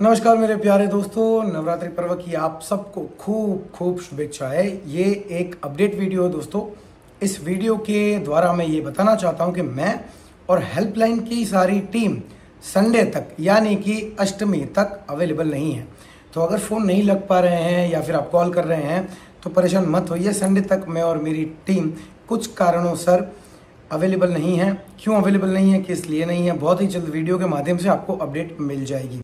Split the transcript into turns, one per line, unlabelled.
नमस्कार मेरे प्यारे दोस्तों, नवरात्रि पर्व की आप सबको खूब खूब शुभेच्छाएं। ये एक अपडेट वीडियो है दोस्तों। इस वीडियो के द्वारा मैं ये बताना चाहता हूं कि मैं और हेल्पलाइन की सारी टीम संडे तक यानी कि अष्टमी तक अवेलेबल नहीं है। तो अगर फ़ोन नहीं लग पा रहे हैं या फिर आप कॉल कर रहे हैं तो परेशान मत होइए। संडे तक मैं और मेरी टीम कुछ कारणों सर अवेलेबल नहीं है। क्यों अवेलेबल नहीं है, किस लिए नहीं है, बहुत ही जल्द वीडियो के माध्यम से आपको अपडेट मिल जाएगी।